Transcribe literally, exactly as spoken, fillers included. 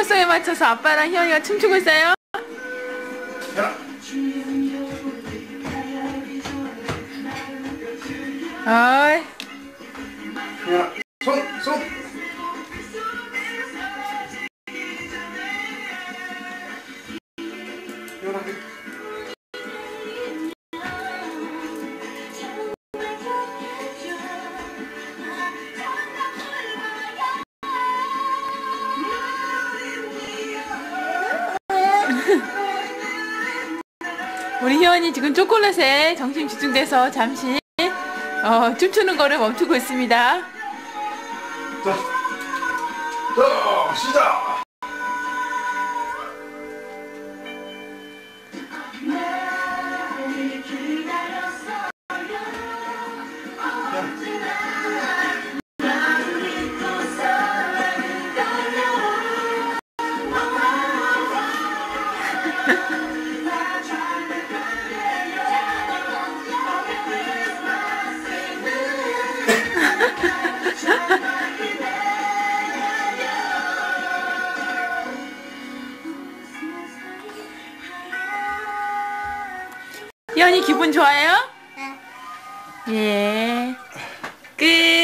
초콜릿송에 맞춰서 아빠랑 희원이가 춤추고 있어요. 야. 어이. 야, 손, 손. 희원아. 우리 희원이 지금 초콜릿에 정신 집중돼서 잠시 어, 춤추는 거를 멈추고 있습니다. 자, 자, 시작. 희원이 기분 좋아요? 네. 예. 끝.